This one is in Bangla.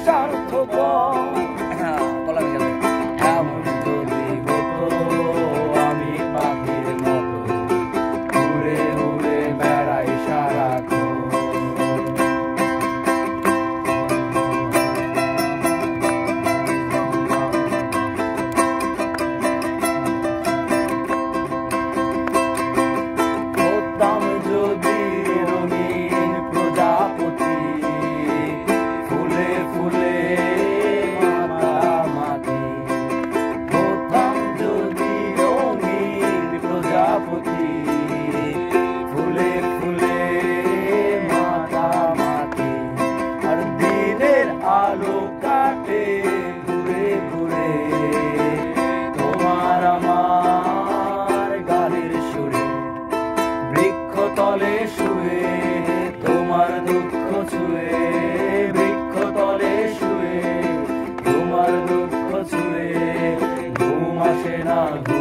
স্বার্থপর। এমন যদি হতো আমি পাখির মতো উড়ে উড়ে বেড়াই সারাক্ষণ। হতাম যদি রঙিন প্রজাপতি ফুলে ফুলে মাতামাতি। হতাম যদি রঙিন প্রজাপতি ফুলে ফুলে মাতামাতি। আর দিনের আলো কাটে ঘুরে ঘুরে তোমার আমার গানের সুরে। বৃক্ষতলে শুয়ে তোমার দুঃখ ছুঁয়ে, বৃক্ষতলে শুয়ে তোমার দুঃখ ছুঁয়ে ঘুম আসে না।